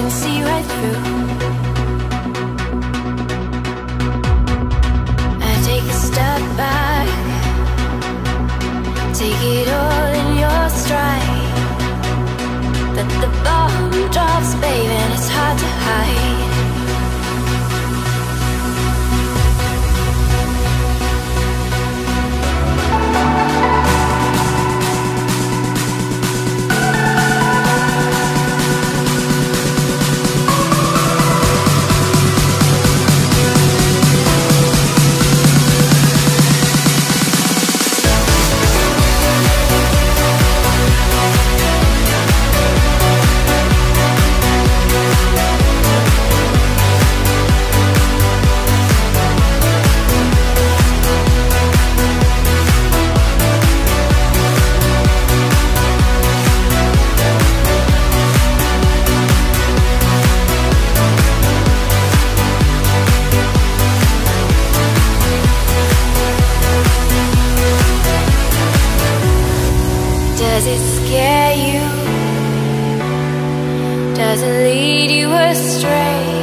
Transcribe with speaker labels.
Speaker 1: see right through. I take a step back, take it all in your stride. But the bomb drops, babe, and it's hard to hide. Does it scare you? Does it lead you astray?